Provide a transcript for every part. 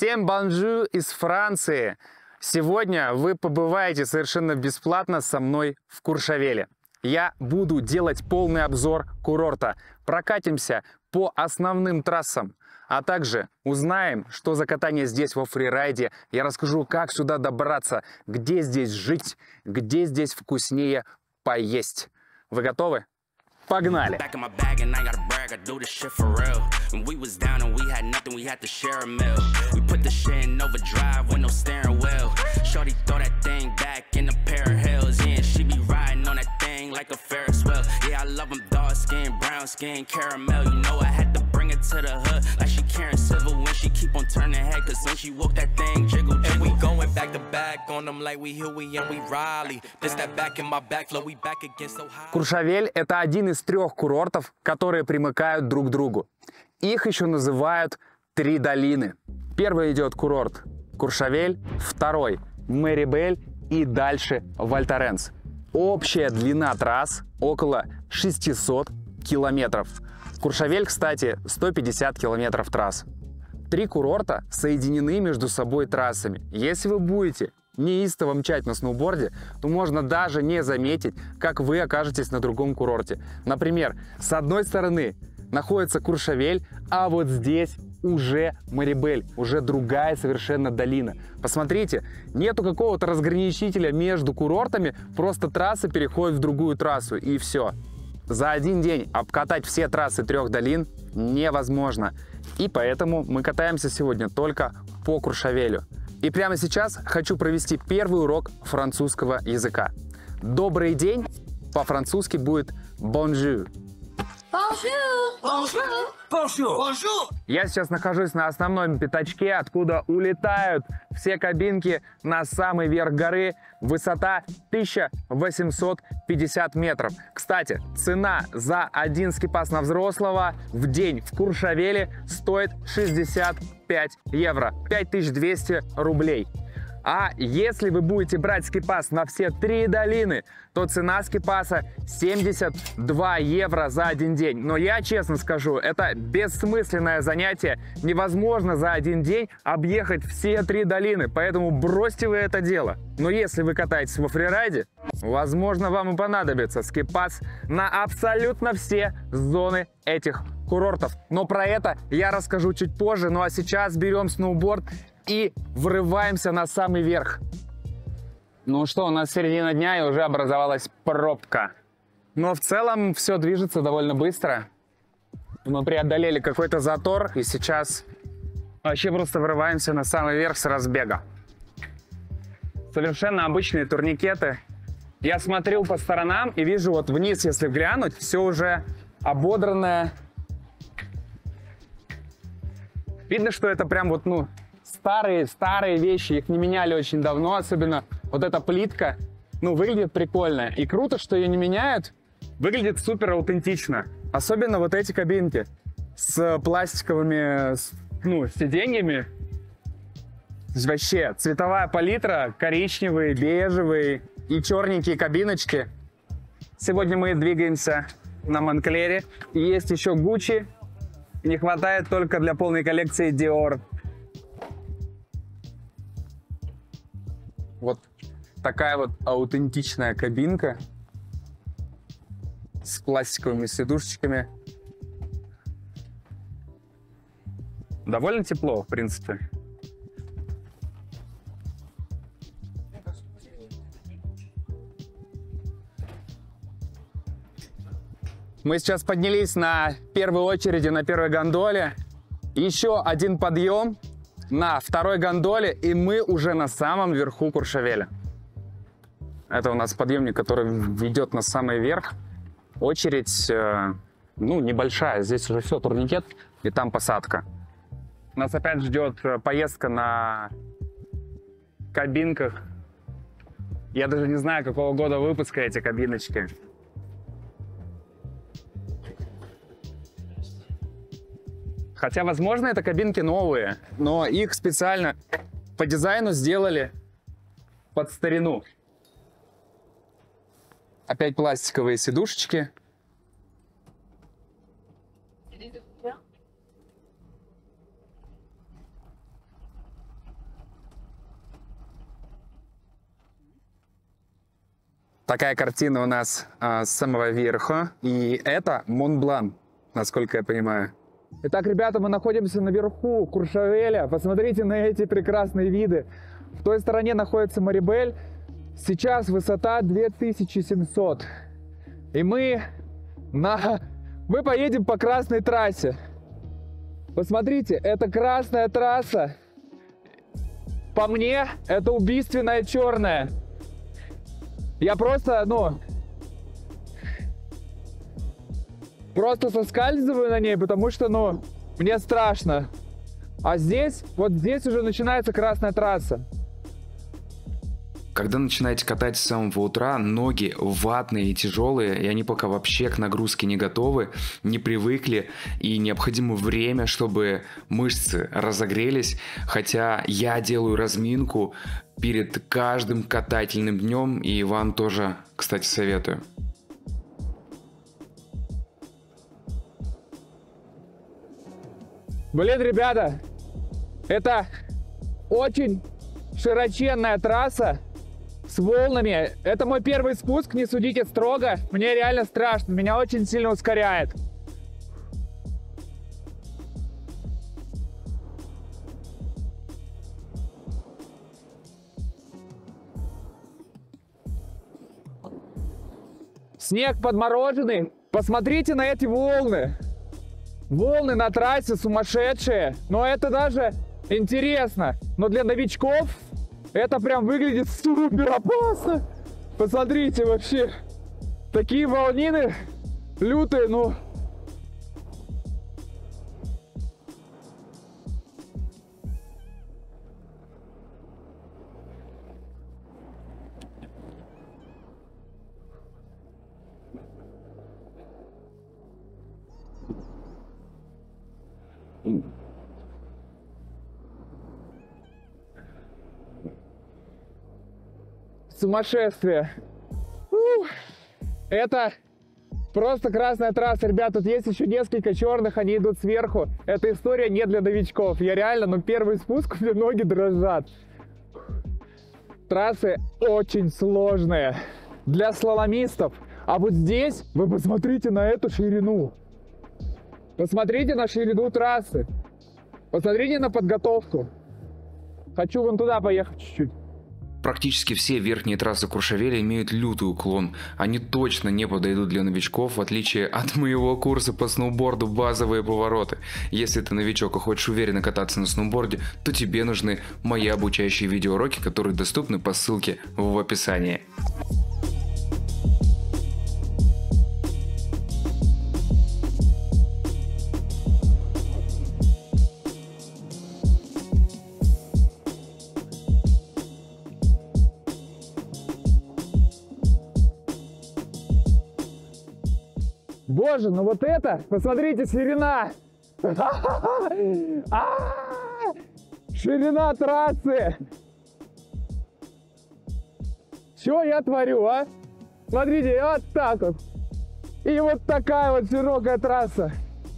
Всем бонжур из Франции! Сегодня вы побываете совершенно бесплатно со мной в Куршавеле. Я буду делать полный обзор курорта, прокатимся по основным трассам, а также узнаем, что за катание здесь во фрирайде. Я расскажу, как сюда добраться, где здесь жить, где здесь вкуснее поесть. Вы готовы? Погнали! Like a Ferris wheel, yeah, I love them dark skin, brown skin, caramel. You know I had to bring it to the hood, like she Karen Civil when she keep on turning head, cause when she walk that thing jiggle, jiggle. And we going back to back on them like we Huey and we Riley. This that back in my back flow, we back again so high. Куршавель – это один из 3 курортов, которые примыкают друг к другу. Их еще называют 3 долины. Первый идет курорт Куршавель, второй Мэрибель и дальше Вальторенс. Общая длина трасс около 600 километров. Куршавель, кстати, 150 километров трасс. 3 курорта соединены между собой трассами. Если вы будете неистово мчать на сноуборде, то можно даже не заметить, как вы окажетесь на другом курорте. Например, с одной стороны находится Куршавель, а вот здесь уже Мэрибель, уже другая совершенно долина. Посмотрите, нету какого-то разграничителя между курортами, просто трасса переходит в другую трассу и все. За один день обкатать все трассы 3 долин невозможно. И поэтому мы катаемся сегодня только по Куршавелю. И прямо сейчас хочу провести первый урок французского языка. Добрый день по-французски будет bonjour. Bonjour! Bonjour! Bonjour. Bonjour! Я сейчас нахожусь на основном пятачке, откуда улетают все кабинки на самый верх горы. Высота 1850 метров. Кстати, цена за один скипас на взрослого в день в Куршавеле стоит 65 евро. 5200 рублей. А если вы будете брать скипас на все 3 долины, то цена скипаса 72 евро за один день. Но я честно скажу, это бессмысленное занятие. Невозможно за один день объехать все 3 долины, поэтому бросьте вы это дело. Но если вы катаетесь во фрирайде, возможно, вам и понадобится скипас на абсолютно все зоны этих курортов. Но про это я расскажу чуть позже. Ну а сейчас берем сноуборд и врываемся на самый верх. Ну что, у нас середина дня и уже образовалась пробка. Но в целом все движется довольно быстро. Мы преодолели какой-то затор и сейчас вообще просто врываемся на самый верх с разбега. Совершенно обычные турникеты. Я смотрел по сторонам и вижу вот вниз, если глянуть, все уже ободранное. Видно, что это прям вот, ну, старые вещи, их не меняли очень давно, особенно вот эта плитка, ну, выглядит прикольно. И круто, что ее не меняют, выглядит супер аутентично. Особенно вот эти кабинки с пластиковыми, ну, сиденьями. Вообще, цветовая палитра, коричневый, бежевый и черненькие кабиночки. Сегодня мы двигаемся на Монклере. И есть еще Gucci. Не хватает только для полной коллекции Dior. Вот такая вот аутентичная кабинка с пластиковыми сидушечками. Довольно тепло, в принципе. Мы сейчас поднялись на первой очереди, на первой гондоле. Еще один подъем на второй гондоле, и мы уже на самом верху Куршавеля. Это у нас подъемник, который ведет на самый верх. Очередь, ну, небольшая. Здесь уже все, турникет, и там посадка. Нас опять ждет поездка на кабинках. Я даже не знаю, какого года выпуска эти кабиночки. Хотя, возможно, это кабинки новые, но их специально по дизайну сделали под старину. Опять пластиковые сидушечки. Такая картина у нас с самого верха. И это Монблан, насколько я понимаю. Итак, ребята, мы находимся наверху Куршавеля. Посмотрите на эти прекрасные виды. В той стороне находится Марибель. Сейчас высота 2700. И мы поедем по красной трассе. Посмотрите, это красная трасса. По мне, это убийственная черная. Я просто соскальзываю на ней, потому что, мне страшно. А здесь, вот здесь уже начинается красная трасса. Когда начинаете катать с самого утра, ноги ватные и тяжелые, и они пока вообще к нагрузке не готовы, не привыкли, и необходимо время, чтобы мышцы разогрелись. Хотя я делаю разминку перед каждым катательным днем, и вам тоже, кстати, советую. Блин, ребята, это очень широченная трасса с волнами. Это мой первый спуск, не судите строго. Мне реально страшно, меня очень сильно ускоряет. Снег подмороженный. Посмотрите на эти волны. Волны на трассе сумасшедшие. Но это даже интересно. Но для новичков это прям выглядит супер опасно. Посмотрите вообще. Такие волнины лютые, сумасшествие. Это просто красная трасса, ребят. Тут есть еще несколько черных, они идут сверху. Эта история не для новичков. Я реально, первый спуск, у меня ноги дрожат. Трассы очень сложные для слаломистов. А вот здесь вы посмотрите на эту ширину. Посмотрите на ширину трассы. Посмотрите на подготовку. Хочу вон туда поехать чуть-чуть. Практически все верхние трассы Куршавеля имеют лютый уклон. Они точно не подойдут для новичков, в отличие от моего курса по сноуборду базовые повороты. Если ты новичок и хочешь уверенно кататься на сноуборде, то тебе нужны мои обучающие видеоуроки, которые доступны по ссылке в описании. Боже, ну вот это, посмотрите, ширина. Ширина трассы. Что я творю, а? Смотрите, вот так вот. И вот такая вот широкая трасса.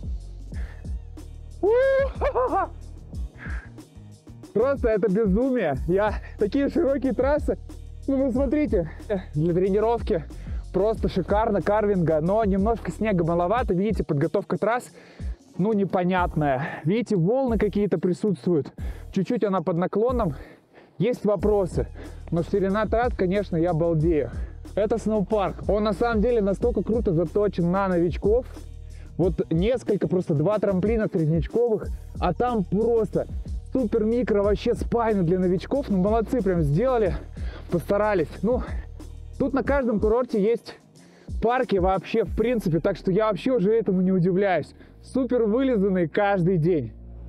Просто это безумие. Такие широкие трассы. Вы смотрите, для тренировки просто шикарно, карвинга, но немножко снега маловато. Видите, подготовка трасс, непонятная. Видите, волны какие-то присутствуют. Чуть-чуть она под наклоном. Есть вопросы. Но ширина трасс, конечно, я балдею. Это сноупарк. Он на самом деле настолько круто заточен на новичков. Вот просто 2 трамплина среднячковых, а там просто супер-микро вообще спайны для новичков. Молодцы, прям сделали, постарались. Тут на каждом курорте есть парки вообще, в принципе, так что я вообще уже этому не удивляюсь. Супер вылизанный каждый день.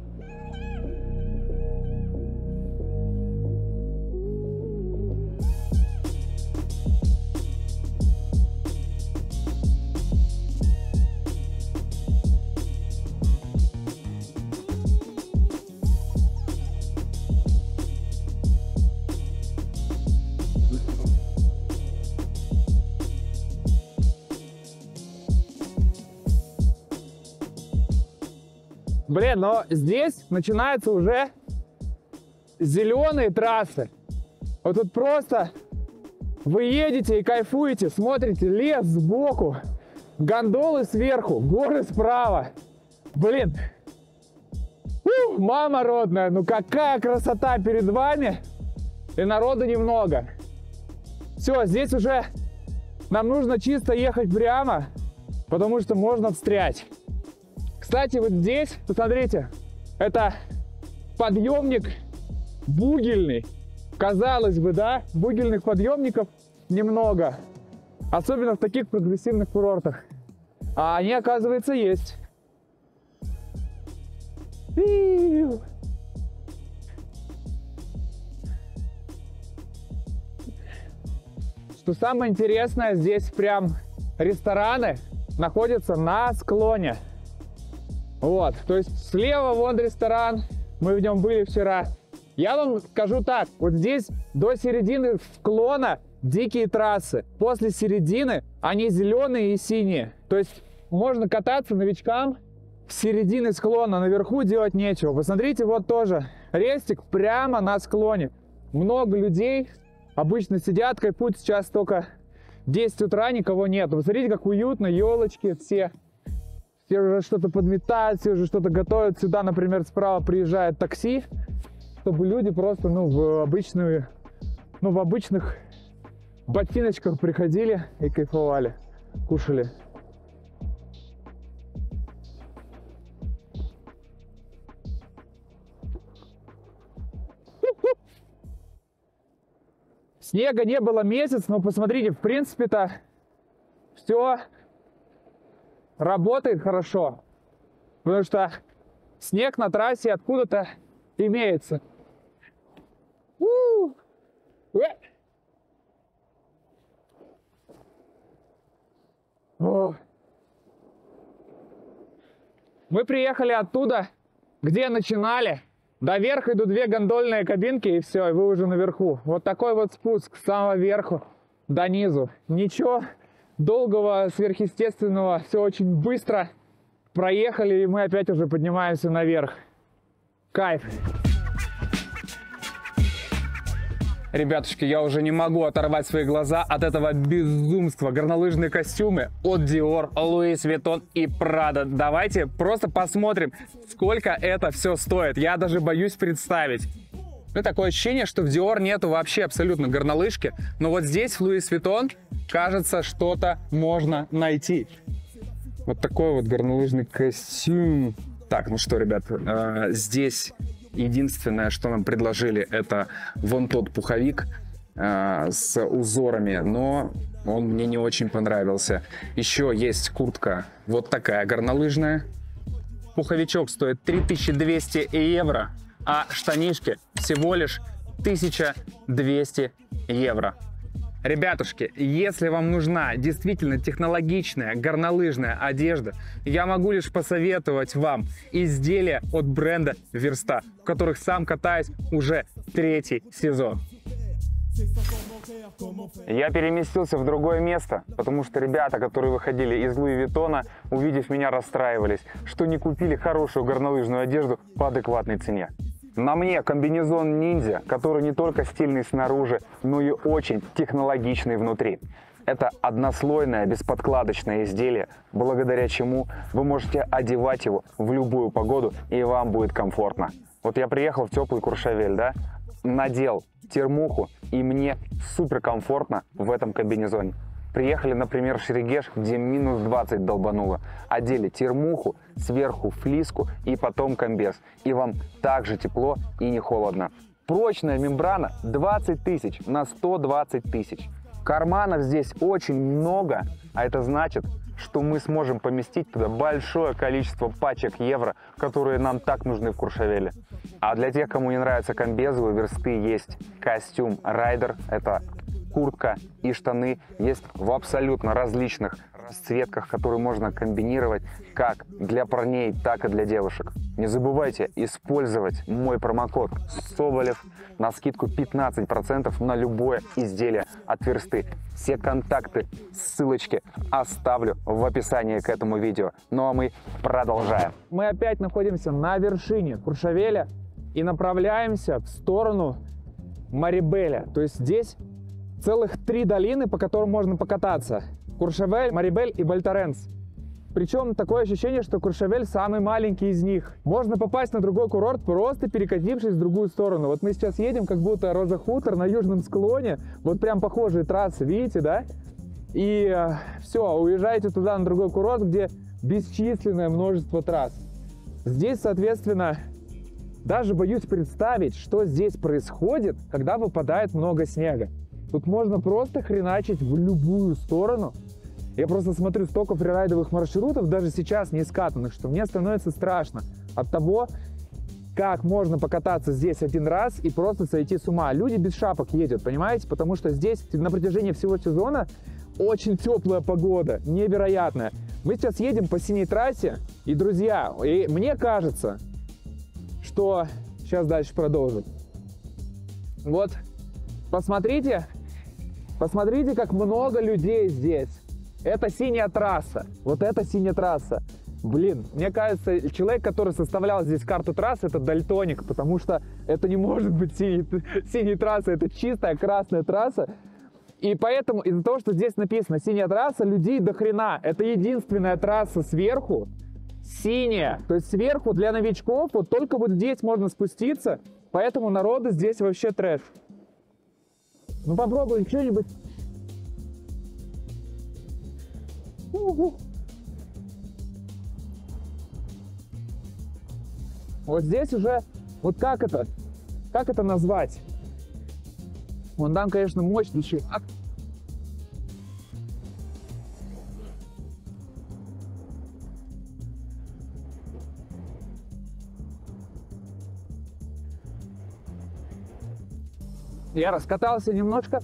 Блин, но здесь начинаются уже зеленые трассы. Вот тут просто Вы едете и кайфуете, смотрите лес сбоку, гондолы сверху, горы справа. Блин, мама родная, ну какая красота перед вами, и народу немного. Все, здесь уже нам нужно чисто ехать прямо, потому что можно встрять. Кстати, вот здесь, посмотрите, это подъемник бугельный. Казалось бы, да, бугельных подъемников немного, особенно в таких прогрессивных курортах. А они, оказывается, есть. Что самое интересное, здесь прям рестораны находятся на склоне. Вот, то есть слева вон ресторан, мы в нем были вчера. Я вам скажу так, вот здесь до середины склона дикие трассы. После середины они зеленые и синие. То есть можно кататься новичкам в середине склона, наверху делать нечего. Посмотрите, вот тоже рестик прямо на склоне. Много людей обычно сидят, кайфуют, сейчас только 10 утра, никого нет. Посмотрите, как уютно, елочки все уже что-то подметают, все уже что-то готовят. Сюда, например, справа приезжает такси, чтобы люди просто, в обычных ботиночках приходили и кайфовали, кушали. Снега не было месяц, но посмотрите, в принципе-то все работает хорошо, потому что снег на трассе откуда-то имеется. Мы приехали оттуда, где начинали. До верха идут 2 гондольные кабинки, и все, и вы уже наверху. Вот такой вот спуск с самого верху до низу. Ничего долгого, сверхъестественного, все очень быстро проехали, и мы опять уже поднимаемся наверх. Кайф. Ребятушки, я уже не могу оторвать свои глаза от этого безумства. Горнолыжные костюмы от Dior, Louis Vuitton и Prada. Давайте просто посмотрим, сколько это все стоит. Я даже боюсь представить. Ну, такое ощущение, что в Dior нету вообще абсолютно горнолыжки. Но вот здесь, в Louis Vuitton, кажется, что-то можно найти. Вот такой вот горнолыжный костюм. Так, ну что, ребят, здесь... Единственное, что нам предложили, это вон тот пуховик с узорами, но он мне не очень понравился. Еще есть куртка вот такая горнолыжная. Пуховичок стоит 3200 евро, а штанишки всего лишь 1200 евро. Ребятушки, если вам нужна действительно технологичная горнолыжная одежда, я могу лишь посоветовать вам изделия от бренда Верста, в которых сам катаюсь уже 3-й сезон. Я переместился в другое место, потому что ребята, которые выходили из Луи Виттона, увидев меня, расстраивались, что не купили хорошую горнолыжную одежду по адекватной цене. На мне комбинезон ниндзя, который не только стильный снаружи, но и очень технологичный внутри. Это однослойное бесподкладочное изделие, благодаря чему вы можете одевать его в любую погоду, и вам будет комфортно. Вот я приехал в теплый Куршавель, да, надел термуху, и мне супер комфортно в этом комбинезоне. Приехали, например, в Шерегеш, где минус 20 долбануло. Одели термуху, сверху флиску и потом комбез. И вам также тепло и не холодно. Прочная мембрана 20 тысяч на 120 тысяч. Карманов здесь очень много, а это значит, что мы сможем поместить туда большое количество пачек евро, которые нам так нужны в Куршавеле. А для тех, кому не нравятся комбезы, у Версты есть костюм райдер. Это куртка и штаны есть в абсолютно различных расцветках, которые можно комбинировать как для парней, так и для девушек. Не забывайте использовать мой промокод Соболев на скидку 15% на любое изделие от Версты. Все контакты, ссылочки оставлю в описании к этому видео. Ну а мы продолжаем. Мы опять находимся на вершине Куршавеля и направляемся в сторону Марибеля. То есть здесь целых 3 долины, по которым можно покататься. Куршавель, Марибель и Баль-Торенс. Причем такое ощущение, что Куршавель самый маленький из них. Можно попасть на другой курорт, просто перекатившись в другую сторону. Вот мы сейчас едем, как будто Роза Хутор на южном склоне. Вот прям похожие трассы, видите, да? И все, уезжаете туда, на другой курорт, где бесчисленное множество трасс. Здесь, соответственно, даже боюсь представить, что здесь происходит, когда выпадает много снега. Тут можно просто хреначить в любую сторону. Я просто смотрю столько фрирайдовых маршрутов, даже сейчас не скатанных, что мне становится страшно от того, как можно покататься здесь один раз и просто сойти с ума. Люди без шапок едут, понимаете? Потому что здесь на протяжении всего сезона очень теплая погода, невероятная. Мы сейчас едем по синей трассе, и, друзья, мне кажется, что... Сейчас дальше продолжим. Вот, посмотрите, как много людей здесь. Это синяя трасса. Вот это синяя трасса. Блин, мне кажется, человек, который составлял здесь карту трассы, это дальтоник, потому что это не может быть синей трассой, это чистая красная трасса. И поэтому из-за того, что здесь написано синяя трасса, людей до хрена. Это единственная трасса сверху синяя. То есть сверху для новичков вот только вот здесь можно спуститься, поэтому народу здесь вообще трэш. Ну попробуй что-нибудь. Вот здесь уже, вот как это назвать? Вон там, конечно, мощнейший акт. Я раскатался немножко.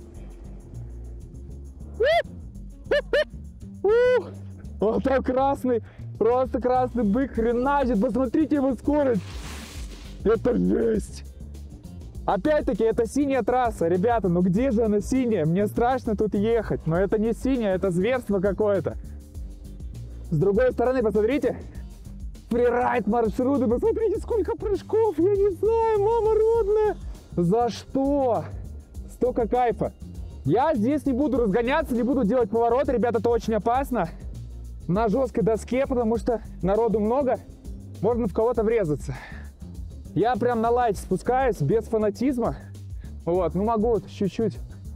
Вот там красный, просто красный бык хреначит. Посмотрите его скорость. Это жесть. Опять-таки, это синяя трасса. Ребята, ну где же она синяя? Мне страшно тут ехать. Но это не синяя, это зверство какое-то. С другой стороны, посмотрите. Фрирайд маршруты. Посмотрите, сколько прыжков. Я не знаю, мама родная. За что? Столько кайфа. Я здесь не буду разгоняться, не буду делать повороты. Ребята, это очень опасно. На жесткой доске, потому что народу много. Можно в кого-то врезаться. Я прям на лайте спускаюсь, без фанатизма. Вот, ну могу вот чуть-чуть.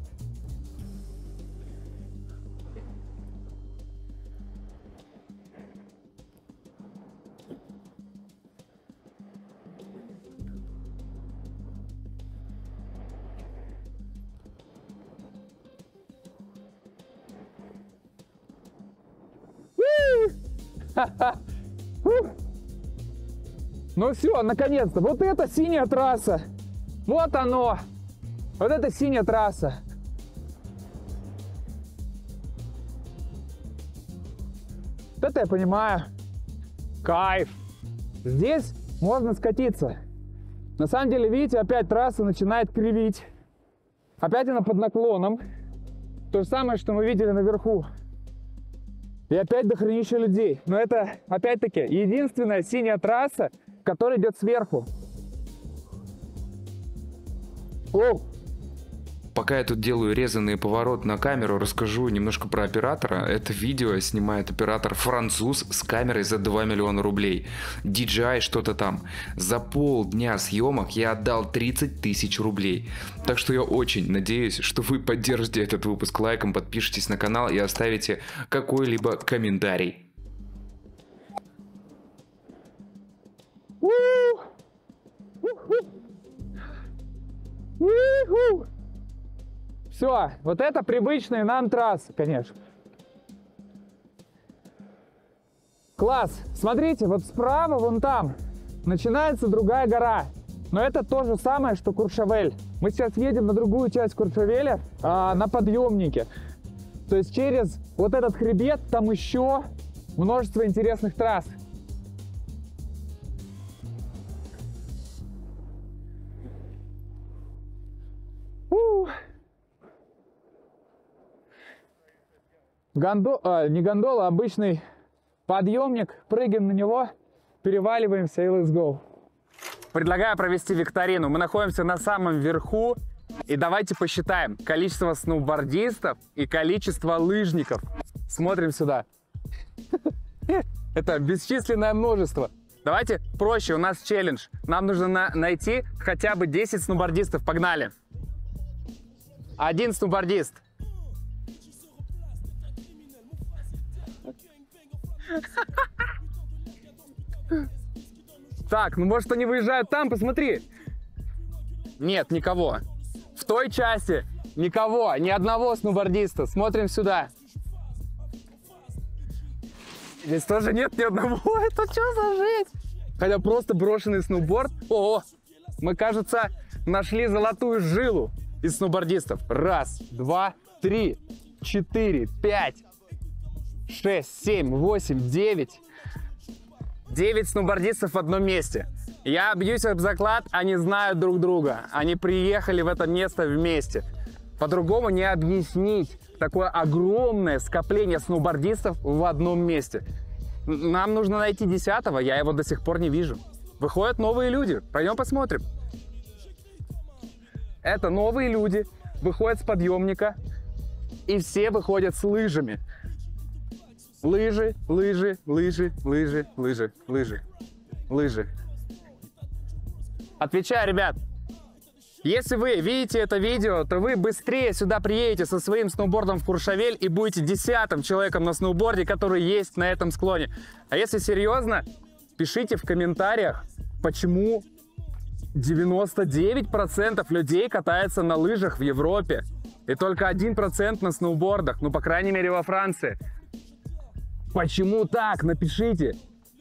Ну все, наконец-то. Вот это синяя трасса. Вот оно. Вот это синяя трасса. Вот это я понимаю. Кайф. Здесь можно скатиться. На самом деле, видите, опять трасса начинает кривить. Опять она под наклоном. То же самое, что мы видели наверху. И опять дохренища людей. Но это, опять-таки, единственная синяя трасса, которая идет сверху. Оу! Пока я тут делаю резанный поворот на камеру, расскажу немножко про оператора. Это видео снимает оператор-француз с камерой за 2 миллиона рублей. DJI что-то там. За полдня съемок я отдал 30 тысяч рублей. Так что я очень надеюсь, что вы поддержите этот выпуск лайком, подпишитесь на канал и оставите какой-либо комментарий. Все, вот это привычные нам трассы, конечно. Класс. Смотрите, вот справа, вон там, начинается другая гора. Но это то же самое, что Куршавель. Мы сейчас едем на другую часть Куршавеля, на подъемнике. То есть через вот этот хребет там еще множество интересных трасс. Не гондола, а обычный подъемник. Прыгаем на него, переваливаемся и let's go. Предлагаю провести викторину. Мы находимся на самом верху. И давайте посчитаем количество сноубордистов и количество лыжников. Смотрим сюда. Это бесчисленное множество. Давайте проще, у нас челлендж. Нам нужно найти хотя бы 10 сноубордистов. Погнали. 1 сноубордист. Так, ну может они выезжают там, посмотри. Нет, никого. В той части никого, ни одного сноубордиста. Смотрим сюда. Здесь тоже нет ни одного. Это что за жесть? Хотя просто брошенный сноуборд. О, мы, кажется, нашли золотую жилу из сноубордистов. 1, 2, 3, 4, 5, 6, 7, 8, 9. 9 сноубордистов в одном месте. Я бьюсь об заклад, они знают друг друга. Они приехали в это место вместе. По-другому не объяснить такое огромное скопление сноубордистов в одном месте. Нам нужно найти 10-го, я его до сих пор не вижу. Выходят новые люди, пойдем посмотрим. Это новые люди, выходят с подъемника, и все выходят с лыжами. Лыжи, лыжи, лыжи, лыжи, лыжи, лыжи, лыжи. Отвечаю, ребят. Если вы видите это видео, то вы быстрее сюда приедете со своим сноубордом в Куршавель и будете 10-м человеком на сноуборде, который есть на этом склоне. А если серьезно, пишите в комментариях, почему 99% людей катаются на лыжах в Европе и только 1% на сноубордах, ну, по крайней мере, во Франции. Почему так? Напишите.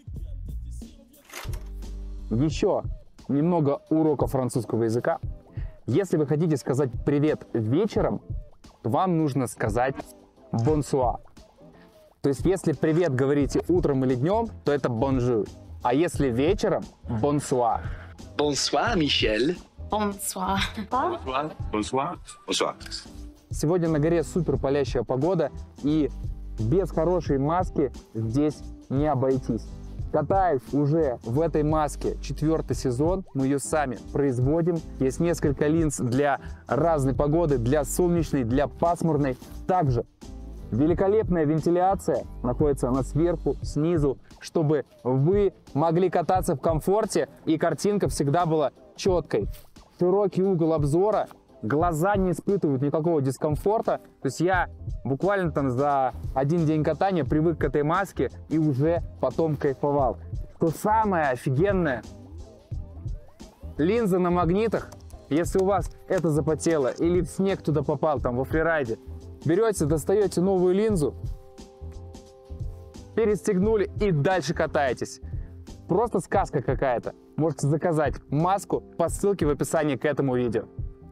Еще немного урока французского языка. Если вы хотите сказать привет вечером, то вам нужно сказать bonsoir. То есть, если привет говорите утром или днем, то это bonjour. А если вечером, bonsoir. Bonsoir, Michel. Bonsoir. Bonsoir. Bonsoir. Bonsoir. Сегодня на горе супер палящая погода, и без хорошей маски здесь не обойтись. Катаюсь уже в этой маске 4-й сезон, мы ее сами производим. Есть несколько линз для разной погоды, для солнечной, для пасмурной. Также великолепная вентиляция, находится она сверху, снизу, чтобы вы могли кататься в комфорте и картинка всегда была четкой. Широкий угол обзора, глаза не испытывают никакого дискомфорта. То есть я буквально там за 1 день катания привык к этой маске и уже потом кайфовал. Что самое офигенное, линза на магнитах. Если у вас это запотело или в снег туда попал, там во фрирайде, берете, достаете новую линзу, перестегнули и дальше катаетесь. Просто сказка какая-то. Можете заказать маску по ссылке в описании к этому видео.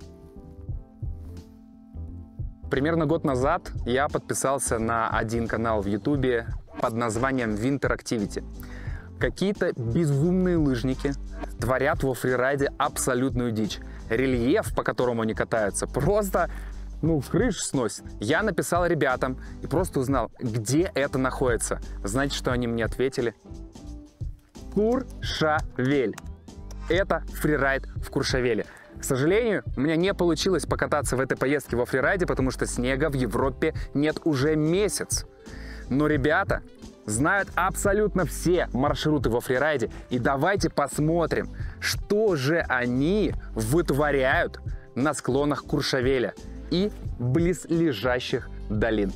Примерно год назад я подписался на один канал в YouTube под названием Winter Activity. Какие-то безумные лыжники творят во фрирайде абсолютную дичь. Рельеф, по которому они катаются, просто, ну, крышу сносит. Я написал ребятам и просто узнал, где это находится. Знаете, что они мне ответили? Куршавель. Это фрирайд в Куршавеле. К сожалению, у меня не получилось покататься в этой поездке во фрирайде, потому что снега в Европе нет уже месяц. Но ребята знают абсолютно все маршруты во фрирайде. И давайте посмотрим, что же они вытворяют на склонах Куршавеля и близлежащих долин.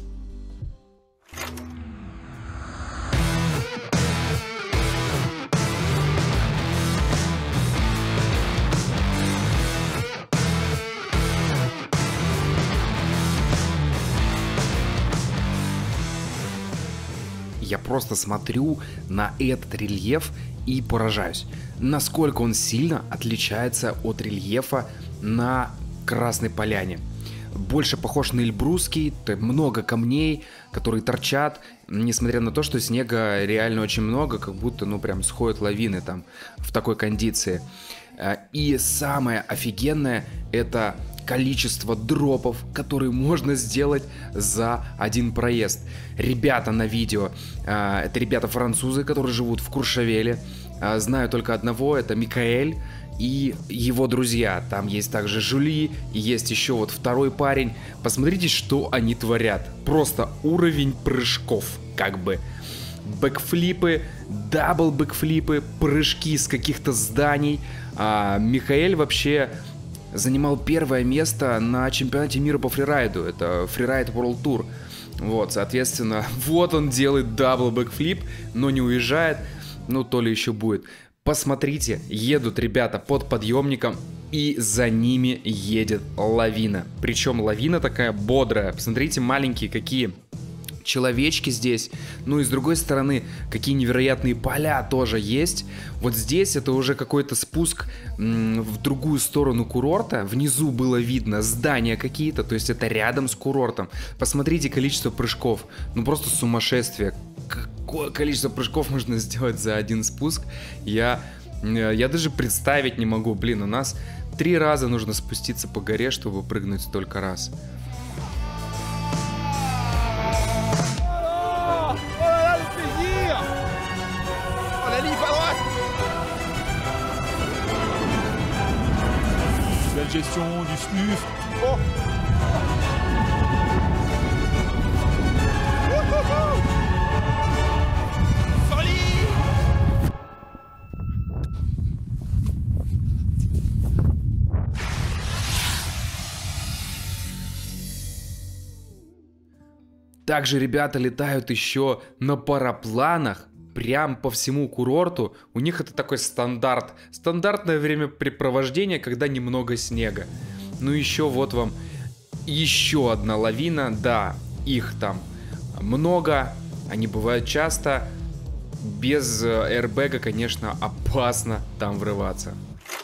Я просто смотрю на этот рельеф и поражаюсь, насколько он сильно отличается от рельефа на Красной Поляне. Больше похож на Эльбрусский, много камней, которые торчат, несмотря на то, что снега реально очень много, как будто, ну, прям сходят лавины там в такой кондиции. И самое офигенное — это количество дропов, которые можно сделать за один проезд. Ребята на видео, это ребята-французы, которые живут в Куршавеле. Знаю только одного, это Микаэль. и его друзья. Там есть также Жюли, и есть еще вот второй парень. Посмотрите, что они творят. Просто уровень прыжков, как бы. Бэкфлипы, дабл-бэкфлипы, прыжки с каких-то зданий. Михаэль вообще занимал первое место на чемпионате мира по фрирайду. Это Freeride World Tour. Вот, соответственно, вот он делает дабл-бэкфлип, но не уезжает. Ну, то ли еще будет. Посмотрите, едут ребята под подъемником, и за ними едет лавина. Причем лавина такая бодрая. Посмотрите, маленькие какие человечки здесь. Ну и с другой стороны, какие невероятные поля тоже есть. Вот здесь это уже какой-то спуск в другую сторону курорта. Внизу было видно здания какие-то, то есть это рядом с курортом. Посмотрите количество прыжков. Ну просто сумасшествие. Какое количество прыжков можно сделать за один спуск, я даже представить не могу. Блин, у нас 3 раза нужно спуститься по горе, чтобы прыгнуть столько раз. Gestion du snus. Oh. Также ребята летают еще на парапланах прям по всему курорту. У них это такой стандартное времяпрепровождение, когда немного снега. Ну еще вот вам еще одна лавина. Да, их там много, они бывают часто. Без аэрбэга, конечно, опасно там врываться.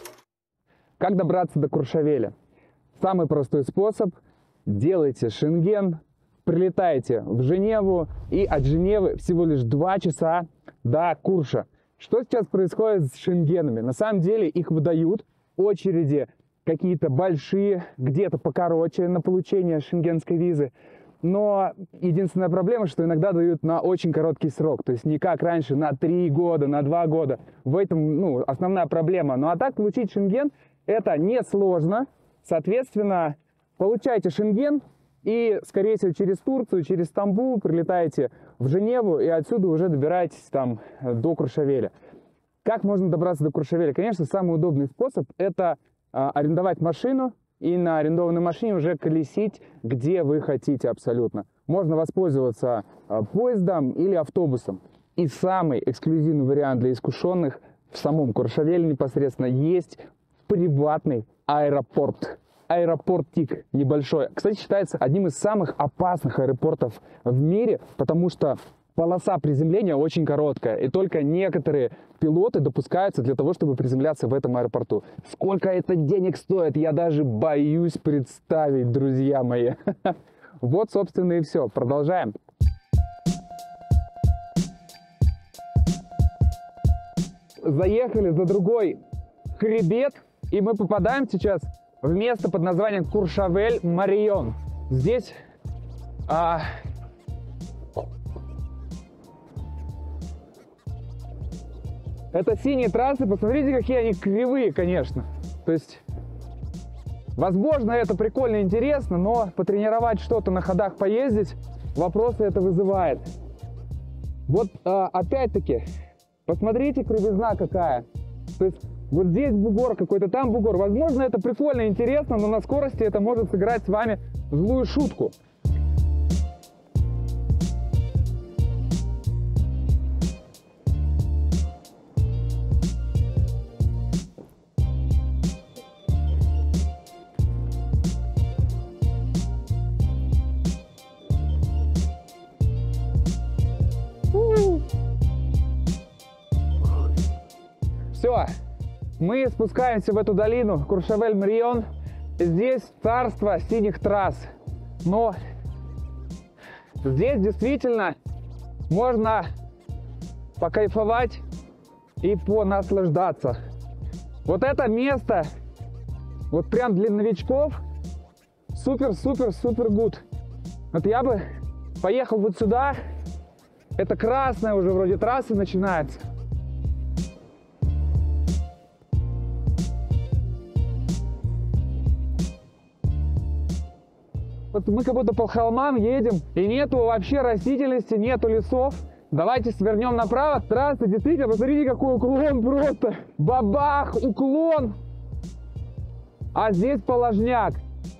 Как добраться до Куршавеля? Самый простой способ. Делайте шенген, прилетаете в Женеву, и от Женевы всего лишь 2 часа до Курша. Что сейчас происходит с шенгенами? На самом деле их выдают, очереди какие-то большие, где-то покороче на получение шенгенской визы. Но единственная проблема, что иногда дают на очень короткий срок. То есть не как раньше, на 3 года, на 2 года. В этом, основная проблема. Ну а так получить шенген это несложно. Соответственно, получайте шенген и, скорее всего, через Турцию, через Стамбул прилетаете в Женеву и отсюда уже добираетесь там до Куршавеля. Как можно добраться до Куршавеля? Конечно, самый удобный способ – это арендовать машину и на арендованной машине уже колесить, где вы хотите абсолютно. Можно воспользоваться поездом или автобусом. И самый эксклюзивный вариант для искушенных в самом Куршавеле непосредственно есть приватный аэропорт. Аэропортик небольшой. Кстати, считается одним из самых опасных аэропортов в мире, потому что полоса приземления очень короткая, и только некоторые пилоты допускаются для того, чтобы приземляться в этом аэропорту. Сколько это денег стоит, я даже боюсь представить, друзья мои. Вот, собственно, и все. Продолжаем. Заехали за другой хребет, и мы попадаем сейчас в место под названием Куршавель-Марион. Здесь это синие трассы, посмотрите, какие они кривые, конечно. То есть, возможно, это прикольно и интересно, но потренировать что-то на ходах, поездить, вопросы это вызывает. Вот, опять-таки, посмотрите, кривизна какая. То есть, вот здесь бугор какой-то, там бугор. Возможно, это прикольно и интересно, но на скорости это может сыграть с вами злую шутку. Все. Мы спускаемся в эту долину, Куршавель-Марион. Здесь царство синих трасс. Но здесь действительно можно покайфовать и понаслаждаться. Вот это место, вот прям для новичков, супер-супер-супер гуд. Вот я бы поехал вот сюда. Это красная уже вроде трасса начинается. Вот мы как будто по холмам едем, и нету вообще растительности, нету лесов. Давайте свернем направо. Трасса, действительно, посмотрите, какой уклон просто. Бабах, уклон. А здесь положняк.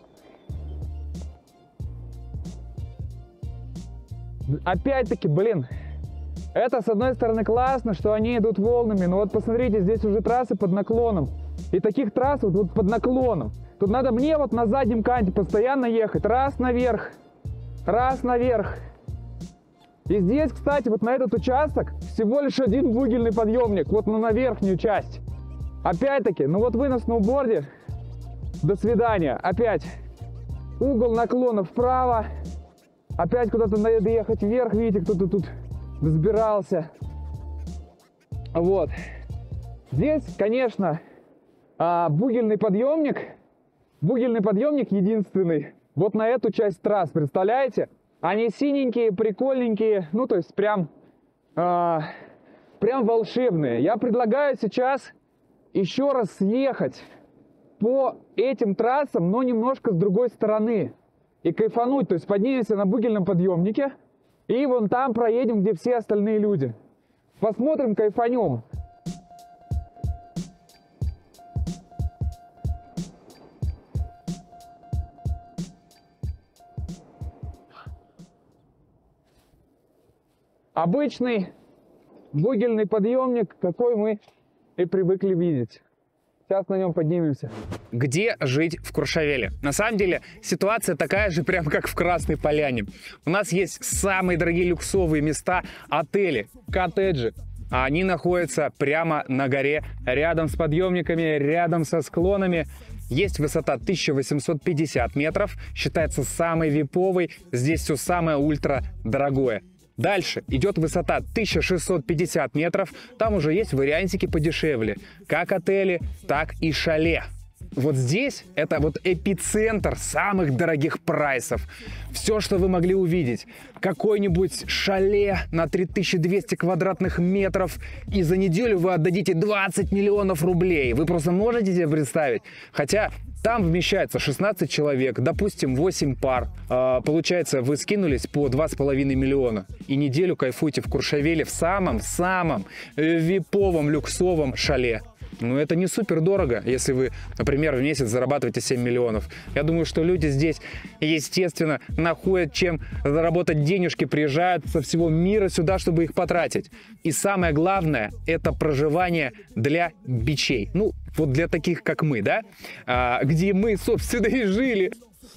Опять-таки, блин, это с одной стороны классно, что они идут волнами, но вот посмотрите, здесь уже трассы под наклоном. И таких трасс вот под наклоном. Тут надо мне вот на заднем канте постоянно ехать. Раз наверх, раз наверх. И здесь, кстати, вот на этот участок всего лишь один бугельный подъемник, вот на верхнюю часть. Опять-таки, ну вот вы на сноуборде, до свидания. Опять угол наклона вправо. Опять куда-то надо ехать вверх, видите, кто-то тут взбирался. Вот. Здесь, конечно, бугельный подъемник единственный. Вот на эту часть трасс, представляете? Они синенькие, прикольненькие, ну то есть прям волшебные. Я предлагаю сейчас еще раз съехать по этим трассам, но немножко с другой стороны. И кайфануть, то есть поднимемся на бугельном подъемнике и вон там проедем, где все остальные люди. Посмотрим, кайфанем. Обычный бугельный подъемник, какой мы и привыкли видеть. Сейчас на нем поднимемся. Где жить в Куршавеле? На самом деле ситуация такая же, прям как в Красной Поляне. У нас есть самые дорогие люксовые места, отели, коттеджи. А они находятся прямо на горе, рядом с подъемниками, рядом со склонами. Есть высота 1850 метров, считается самой виповой. Здесь все самое ультра дорогое. Дальше идет высота 1650 метров, там уже есть вариантики подешевле, как отели, так и шале. Вот здесь это вот эпицентр самых дорогих прайсов. Все, что вы могли увидеть. Какой-нибудь шале на 3200 квадратных метров, и за неделю вы отдадите 20 миллионов рублей. Вы просто можете себе представить? Хотя там вмещается 16 человек, допустим, 8 пар. Получается, вы скинулись по 2,5 миллиона. И неделю кайфуйте в Куршавеле в самом-самом виповом люксовом шале. Ну, это не супер дорого, если вы, например, в месяц зарабатываете 7 миллионов. Я думаю, что люди здесь, естественно, находят чем заработать денежки, приезжают со всего мира сюда, чтобы их потратить. И самое главное, это проживание для бичей. Ну, вот для таких, как мы, да? Где мы, собственно, и жили.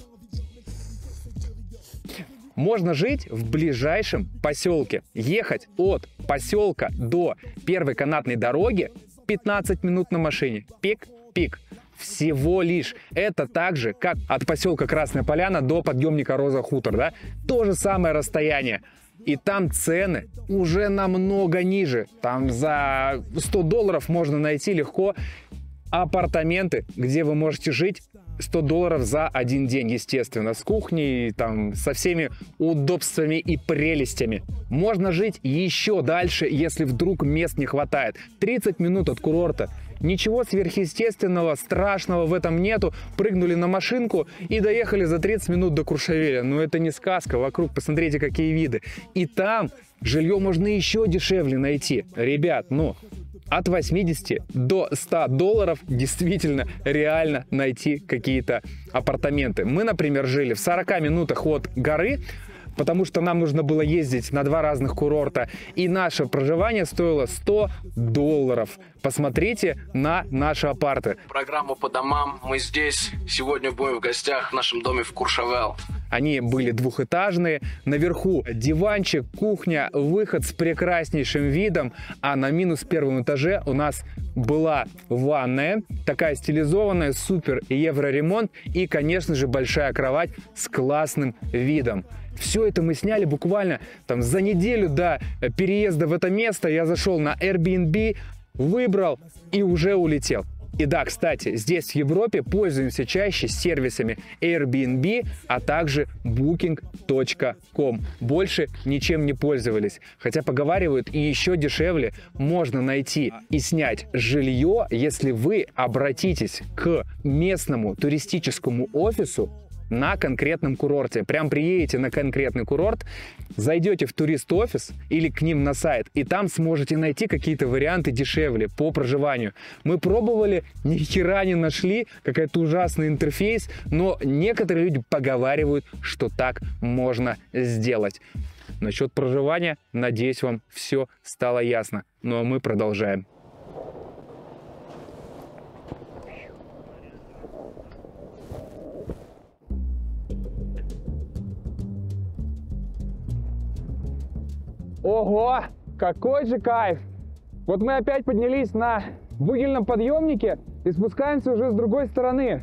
Можно жить в ближайшем поселке. Ехать от поселка до первой канатной дороги 15 минут на машине. Пик-пик. Всего лишь. Это так же, как от поселка Красная Поляна до подъемника Роза Хутор, да? То же самое расстояние. И там цены уже намного ниже. Там за $100 можно найти легко апартаменты, где вы можете жить. $100 за один день, естественно, с кухней, там, со всеми удобствами и прелестями. Можно жить еще дальше, если вдруг мест не хватает. 30 минут от курорта. Ничего сверхъестественного, страшного в этом нету. Прыгнули на машинку и доехали за 30 минут до Куршавеля. Но это не сказка. Вокруг посмотрите, какие виды. И там жилье можно еще дешевле найти. Ребят, ну... От 80 до $100 действительно реально найти какие-то апартаменты. Мы, например, жили в 40 минутах от горы, потому что нам нужно было ездить на 2 разных курорта, и наше проживание стоило $100. Посмотрите на наши апарты. Программа по домам. Мы здесь. Сегодня будем в гостях в нашем доме в Куршавел. Они были двухэтажные. Наверху диванчик, кухня, выход с прекраснейшим видом. А на -1 этаже у нас была ванная, такая стилизованная, супер евроремонт. И, конечно же, большая кровать с классным видом. Все это мы сняли буквально там за неделю до переезда в это место. Я зашел на Airbnb, выбрал и уже улетел. И да, кстати, здесь в Европе пользуемся чаще сервисами Airbnb, а также Booking.com. Больше ничем не пользовались. Хотя поговаривают, и еще дешевле можно найти и снять жилье, если вы обратитесь к местному туристическому офису на конкретном курорте. Прям приедете на конкретный курорт, зайдете в турист-офис или к ним на сайт, и там сможете найти какие-то варианты дешевле по проживанию. Мы пробовали, ни хера не нашли, какой-то ужасный интерфейс, но некоторые люди поговаривают, что так можно сделать. Насчет проживания, надеюсь, вам все стало ясно. Ну а мы продолжаем. Ого, какой же кайф! Вот мы опять поднялись на выгельном подъемнике и спускаемся уже с другой стороны.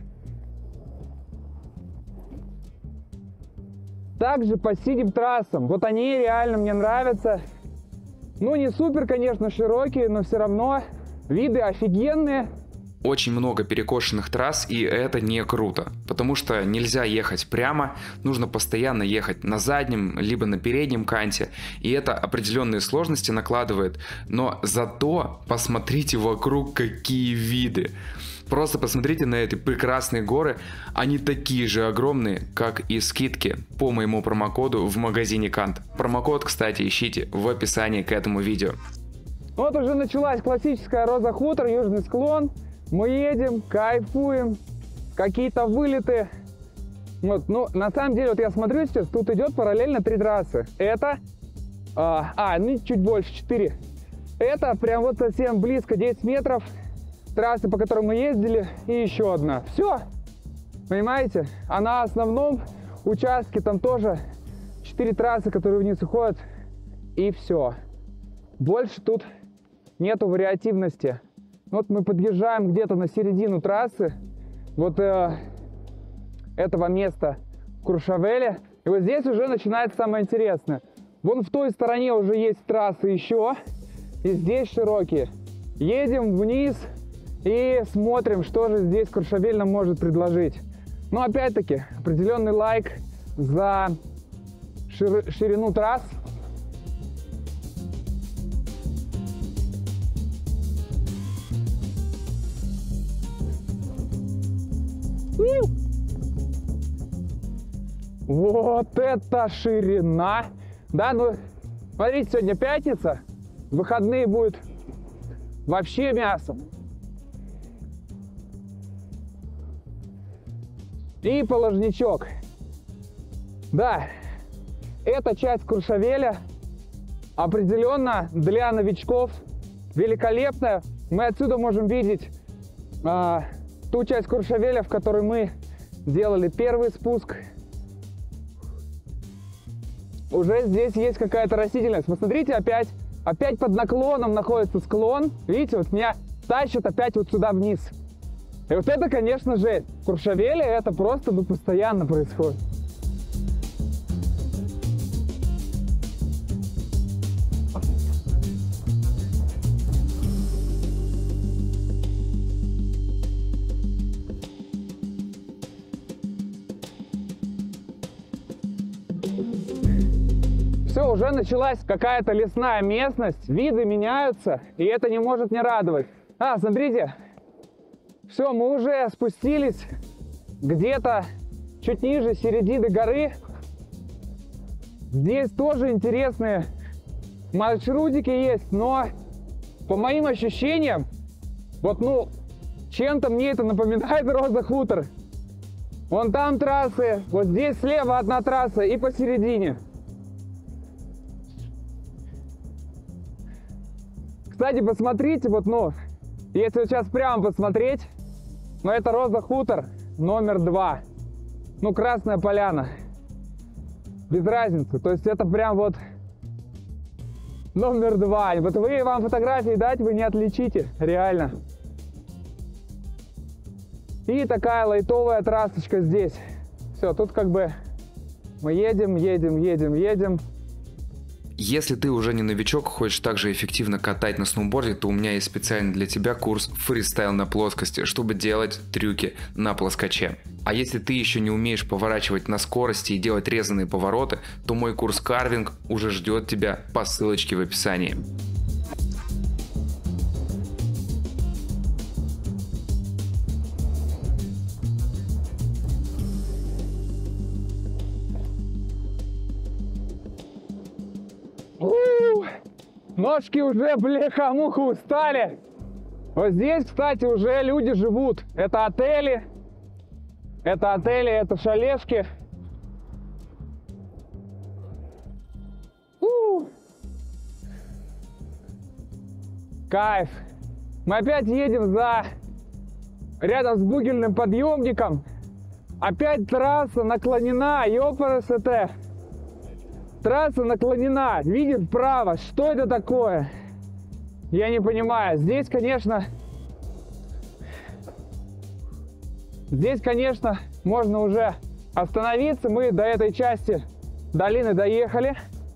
Также по синим трассам. Вот они реально мне нравятся. Ну, не супер, конечно, широкие, но все равно виды офигенные. Очень много перекошенных трасс, и это не круто, потому что нельзя ехать прямо, нужно постоянно ехать на заднем, либо на переднем канте, и это определенные сложности накладывает, но зато посмотрите вокруг, какие виды. Просто посмотрите на эти прекрасные горы, они такие же огромные, как и скидки по моему промокоду в магазине Кант. Промокод, кстати, ищите в описании к этому видео. Вот уже началась классическая Роза Хутор, южный склон. Мы едем, кайфуем, какие-то вылеты. Вот, ну, на самом деле, вот я смотрю сейчас, тут идет параллельно 3 трассы. Это, ну, чуть больше, 4. Это прям вот совсем близко, 10 метров. Трассы, по которым мы ездили, и еще одна. Все, понимаете? А на основном участке там тоже 4 трассы, которые вниз уходят, и все. Больше тут нету вариативности. Вот мы подъезжаем где-то на середину трассы, вот этого места в Куршавеле. И вот здесь уже начинается самое интересное. Вон в той стороне уже есть трассы еще, и здесь широкие. Едем вниз и смотрим, что же здесь Куршавель нам может предложить. Но опять-таки, определенный лайк за ширину трасс. Вот это ширина! Да, ну, смотрите, сегодня пятница, в выходные будет вообще мясо. И положничок. Да, эта часть Куршавеля определенно для новичков великолепная. Мы отсюда можем видеть ту часть Куршавеля, в которой мы делали первый спуск. Уже здесь есть какая-то растительность. Посмотрите, опять под наклоном находится склон. Видите, вот меня тащит опять вот сюда вниз. И вот это, конечно же, в Куршавеле это просто, ну, постоянно происходит. Все, уже началась какая-то лесная местность, виды меняются, и это не может не радовать. Смотрите, все, мы уже спустились где-то чуть ниже середины горы. Здесь тоже интересные маршрутики есть, но по моим ощущениям, вот, ну, чем-то мне это напоминает Роза Хутор. Вон там трассы, вот здесь слева одна трасса и посередине. Кстати, посмотрите, вот, ну, если вот сейчас прямо посмотреть, ну, это Роза Хутор номер 2. Ну, Красная Поляна. Без разницы. То есть это прям вот номер 2. Вот вам фотографии дать, вы не отличите. Реально. И такая лайтовая трассочка здесь. Все, тут как бы мы едем. Если ты уже не новичок, хочешь также эффективно катать на сноуборде, то у меня есть специально для тебя курс фристайл на плоскости, чтобы делать трюки на плоскоче. А если ты еще не умеешь поворачивать на скорости и делать резаные повороты, то мой курс карвинг уже ждет тебя по ссылочке в описании. Ножки уже, бляха-муха, устали. Вот здесь, кстати, уже люди живут. Это отели, это шалешки. Кайф. Мы опять едем рядом с бугельным подъемником. Опять трасса наклонена, ёпарасоте. Трасса наклонена, видит вправо. Что это такое? Я не понимаю. Здесь, конечно, можно уже остановиться. Мы до этой части долины доехали.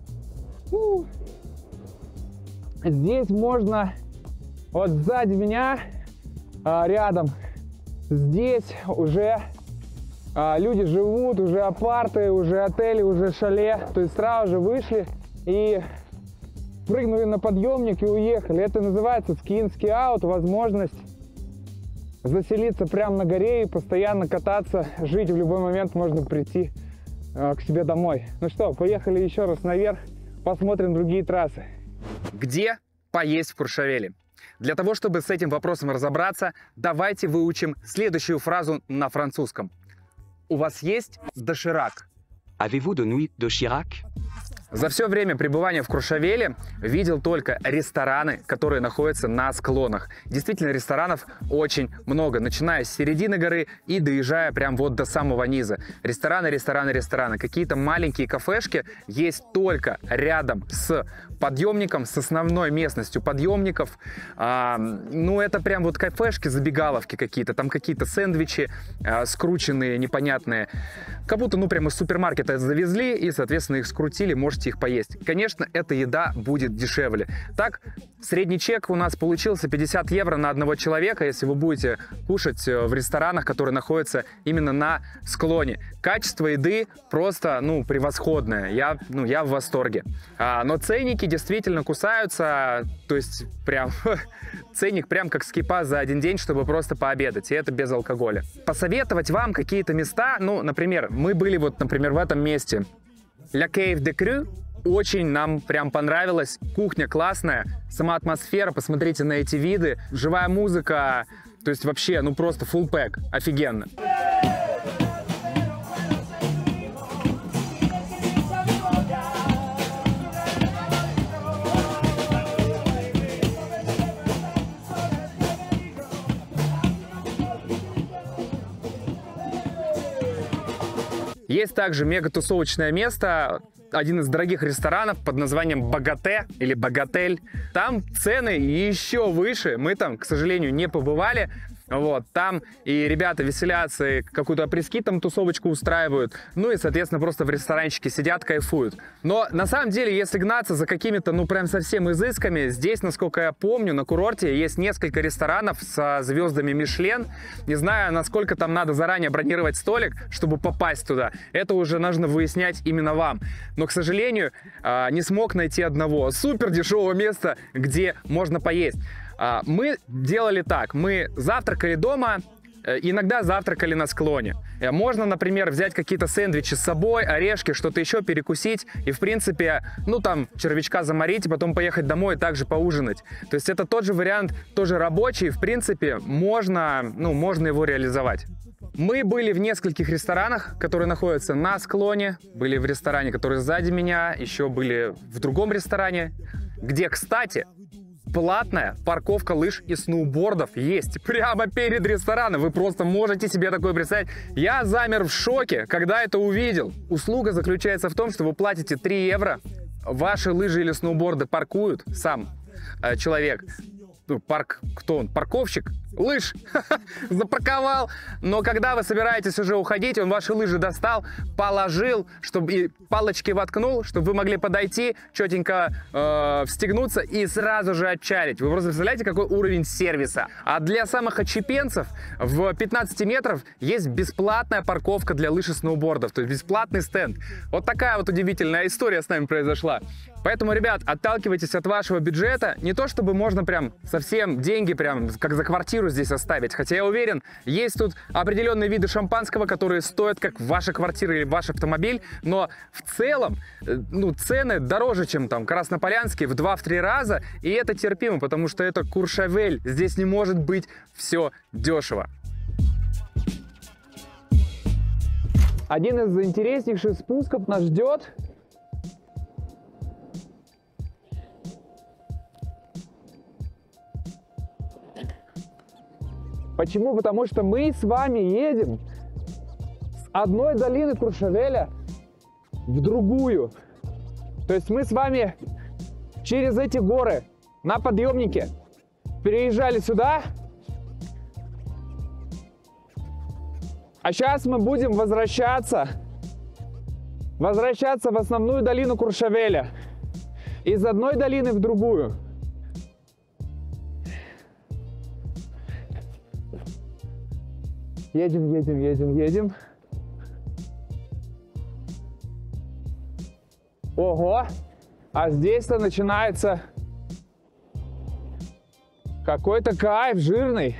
Здесь можно, вот сзади меня, рядом, здесь уже люди живут, уже апарты, уже отели, уже шале. То есть сразу же вышли и прыгнули на подъемник и уехали. Это называется ski-in, ski-out, возможность заселиться прямо на горе и постоянно кататься, жить. В любой момент можно прийти к себе домой. Ну что, поехали еще раз наверх, посмотрим другие трассы. Где поесть в Куршавеле? Для того, чтобы с этим вопросом разобраться, давайте выучим следующую фразу на французском. У вас есть доширак? Avez-vous de nouilles de Chirac? За все время пребывания в Куршавеле видел только рестораны, которые находятся на склонах. Действительно, ресторанов очень много, начиная с середины горы и доезжая прям вот до самого низа. Рестораны, рестораны, рестораны. Какие-то маленькие кафешки есть только рядом с подъемником, с основной местностью подъемников. Ну, это прям вот кафешки, забегаловки какие-то. Там какие-то сэндвичи скрученные, непонятные. Как будто, ну, прямо из супермаркета завезли и, соответственно, их скрутили, можете их поесть. Конечно, эта еда будет дешевле. Так, средний чек у нас получился 50 евро на одного человека, если вы будете кушать в ресторанах, которые находятся именно на склоне. Качество еды просто, ну, превосходное. Я в восторге. Но ценники действительно кусаются, то есть прям ценник прям как скипа за один день, чтобы просто пообедать, и это без алкоголя. Посоветовать вам какие-то места, ну, например, мы были вот, например, в этом месте. La Cave de Cru. Очень нам прям понравилось. Кухня классная, сама атмосфера, посмотрите на эти виды. Живая музыка, то есть вообще, ну просто full pack. Офигенно. Есть также мега-тусовочное место, один из дорогих ресторанов под названием Богате или Богатель. Там цены еще выше, мы там, к сожалению, не побывали. Вот, там и ребята веселятся, и какую-то апрески там тусовочку устраивают, ну и, соответственно, просто в ресторанчике сидят, кайфуют. Но на самом деле, если гнаться за какими-то, ну, прям совсем изысками, здесь, насколько я помню, на курорте есть несколько ресторанов со звездами Мишлен. Не знаю, насколько там надо заранее бронировать столик, чтобы попасть туда. Это уже нужно выяснять именно вам. Но, к сожалению, не смог найти одного супер дешевого места, где можно поесть. Мы делали так, мы завтракали дома, иногда завтракали на склоне. Можно, например, взять какие-то сэндвичи с собой, орешки, что-то еще, перекусить и, в принципе, ну там, червячка заморить и потом поехать домой и также поужинать. То есть это тот же вариант, тоже рабочий, в принципе, можно его реализовать. Мы были в нескольких ресторанах, которые находятся на склоне, были в ресторане, который сзади меня, еще были в другом ресторане, где, кстати, платная парковка лыж и сноубордов есть прямо перед рестораном. Вы просто можете себе такое представить. Я замер в шоке, когда это увидел. Услуга заключается в том, что вы платите 3 евро, ваши лыжи или сноуборды паркуют сам человек. Ну, кто он? Парковщик? Лыж запарковал. Но когда вы собираетесь уже уходить, он ваши лыжи достал, положил, чтобы и палочки воткнул, чтобы вы могли подойти, четенько встегнуться и сразу же отчалить. Вы просто представляете, какой уровень сервиса. А для самых отщепенцев в 15 метров есть бесплатная парковка для лыж и сноубордов, то есть бесплатный стенд. Вот такая вот удивительная история с нами произошла. Поэтому, ребят, отталкивайтесь от вашего бюджета. Не то, чтобы можно прям совсем деньги, прям как за квартиру квартиру здесь оставить. Хотя я уверен, есть тут определенные виды шампанского, которые стоят как ваша квартира или ваш автомобиль. Но в целом, цены дороже, чем там Краснополянский в 2-3 раза. И это терпимо, потому что это Куршавель. Здесь не может быть все дешево. Один из интереснейших спусков нас ждет. Почему? Потому что мы с вами едем с одной долины Куршавеля в другую. То есть мы с вами через эти горы на подъемнике переезжали сюда. А сейчас мы будем возвращаться в основную долину Куршавеля. Из одной долины в другую. Едем. Ого! А здесь-то начинается какой-то кайф жирный.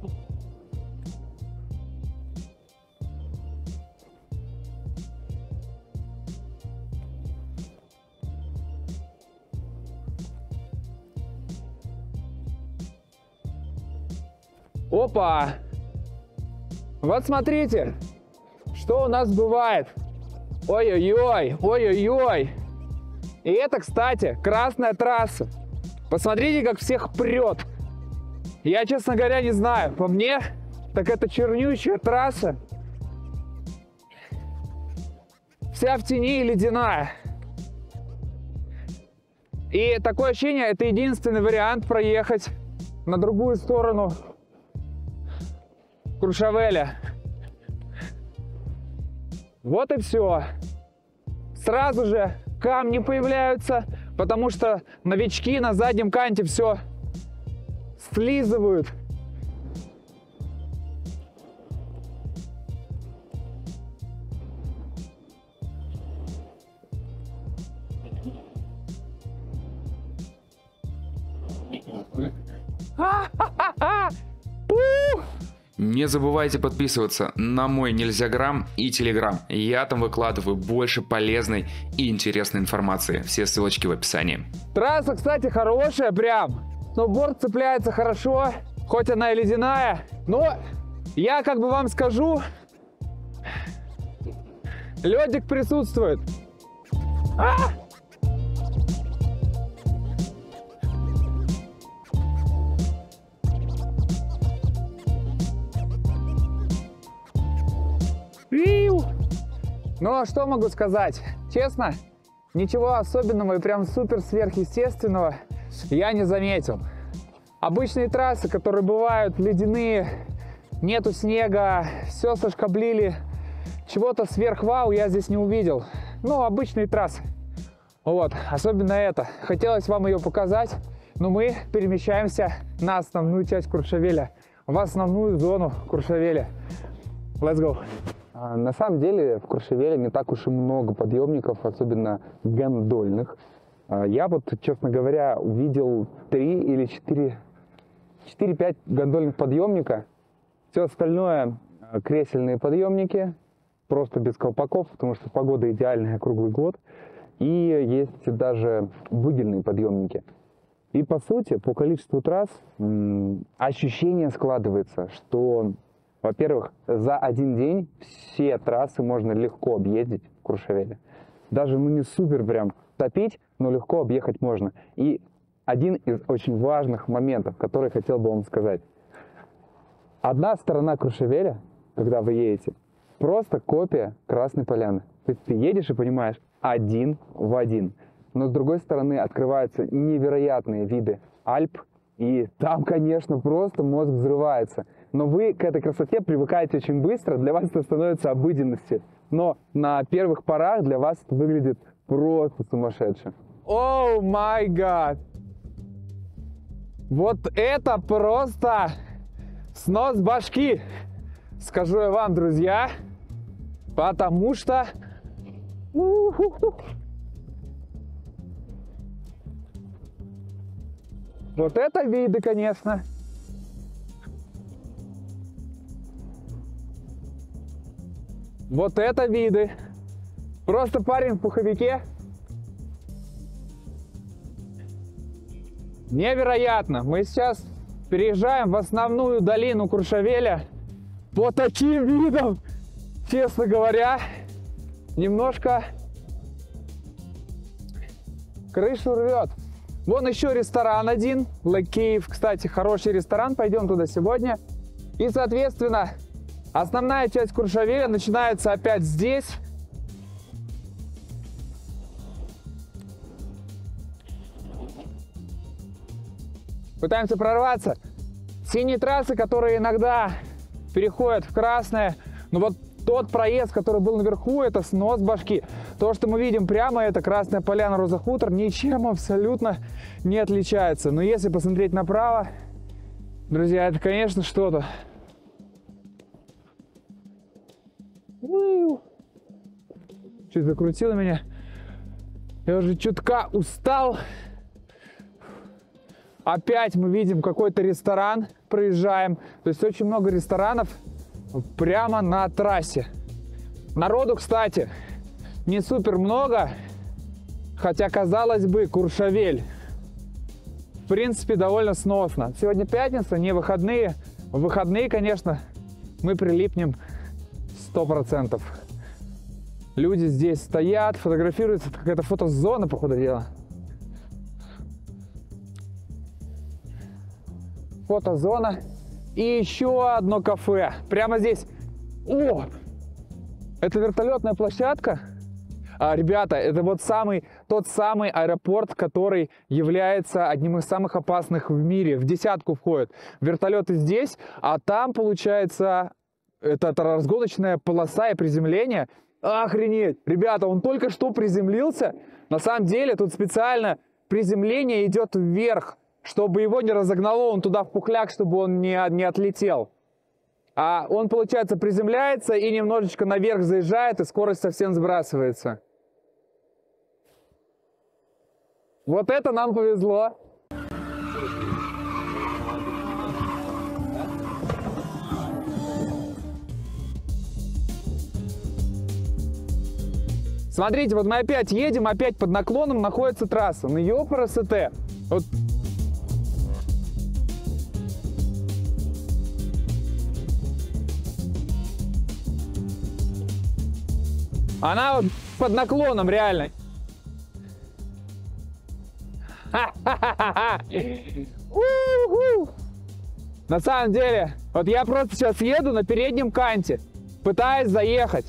Опа! Вот смотрите, что у нас бывает. Ой-ой-ой, ой-ой-ой. И это, кстати, красная трасса. Посмотрите, как всех прет. Я, честно говоря, не знаю. По мне, так это чернючая трасса. Вся в тени и ледяная. И такое ощущение, это единственный вариант проехать на другую сторону Куршавеля. Вот и все. Сразу же камни появляются, потому что новички на заднем канте все слизывают. Не забывайте подписываться на мой Нельзяграм и Телеграм. Я там выкладываю больше полезной и интересной информации. Все ссылочки в описании. Трасса, кстати, хорошая прям. Сноуборд цепляется хорошо, хоть она и ледяная. Но я как бы вам скажу, ледик присутствует. Ну, а что могу сказать? Честно, ничего особенного и прям супер сверхъестественного я не заметил. Обычные трассы, которые бывают ледяные, нету снега, все сошкаблили, чего-то сверх-вау я здесь не увидел. Ну, обычные трассы. Вот, особенно это. Хотелось вам ее показать, но мы перемещаемся на основную часть Куршавеля, в основную зону Куршавеля. Let's go! На самом деле в Куршавеле не так уж и много подъемников, особенно гондольных. Я вот, честно говоря, увидел 3 или 4-5 гондольных подъемника. Все остальное кресельные подъемники, просто без колпаков, потому что погода идеальная круглый год. И есть даже бугельные подъемники. И по сути, по количеству трасс ощущение складывается, что... Во-первых, за один день все трассы можно легко объездить в Куршавеле. Даже не супер прям топить, но легко объехать можно. И один из очень важных моментов, который хотел бы вам сказать. Одна сторона Куршавеля, когда вы едете, просто копия Красной Поляны. То есть ты едешь и понимаешь, один в один. Но с другой стороны открываются невероятные виды Альп. И там, конечно, просто мозг взрывается. Но вы к этой красоте привыкаете очень быстро, для вас это становится обыденностью. Но на первых порах для вас это выглядит просто сумасшедше. О май гад! Вот это просто снос башки, скажу я вам, друзья, потому что... Вот это виды, конечно. Вот это виды. Просто парень в пуховике. Невероятно. Мы сейчас переезжаем в основную долину Куршавеля. По таким видам, честно говоря, немножко крышу рвет. Вон еще ресторан один, Lake Cave, кстати, хороший ресторан, пойдем туда сегодня. И, соответственно, основная часть Куршавеля начинается опять здесь. Пытаемся прорваться. Синие трассы, которые иногда переходят в красное, но вот тот проезд, который был наверху, это снос башки. То, что мы видим прямо, это Красная Поляна, Роза Хутор, ничем абсолютно не отличается. Но если посмотреть направо, друзья, это, конечно, что-то. Чуть закрутило меня. Я уже чутка устал. Опять мы видим какой-то ресторан, проезжаем. То есть очень много ресторанов прямо на трассе. Народу, кстати, не супер много, хотя, казалось бы, Куршавель, в принципе, довольно сносно. Сегодня пятница, не выходные. В выходные, конечно, мы прилипнем 100%. Люди здесь стоят, фотографируются. Это какая-то фотозона, по ходу дела. Фотозона. И еще одно кафе. Прямо здесь. О! Это вертолетная площадка. Ребята, это вот тот самый аэропорт, который является одним из самых опасных в мире. В десятку входят вертолеты здесь, а там, получается, это разгоночная полоса и приземление. Охренеть! Ребята, он только что приземлился. На самом деле тут специально приземление идет вверх, чтобы его не разогнало он туда в пухляк, чтобы он не отлетел. А он, получается, приземляется и немножечко наверх заезжает, и скорость совсем сбрасывается. Вот это нам повезло. Смотрите, вот мы опять едем, опять под наклоном находится трасса. На ее красоте. Вот. Она вот под наклоном, реально. На самом деле, вот я просто сейчас еду на переднем канте, пытаюсь заехать.